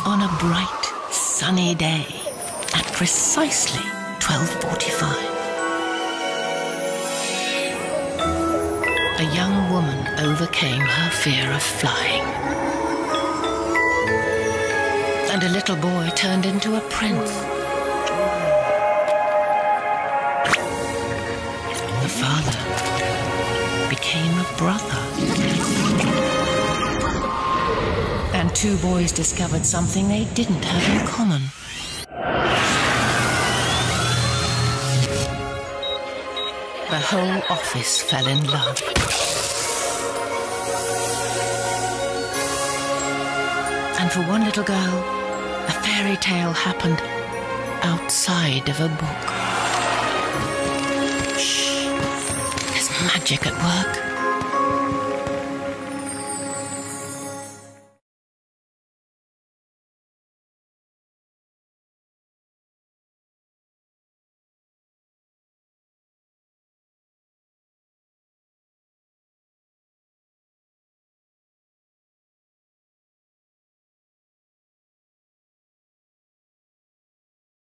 On a bright, sunny day at precisely 12:45, a young woman overcame her fear of flying, and a little boy turned into a prince. The father became a brother. And two boys discovered something they didn't have in common. The whole office fell in love. And for one little girl, a fairy tale happened outside of a book. Shh! There's magic at work.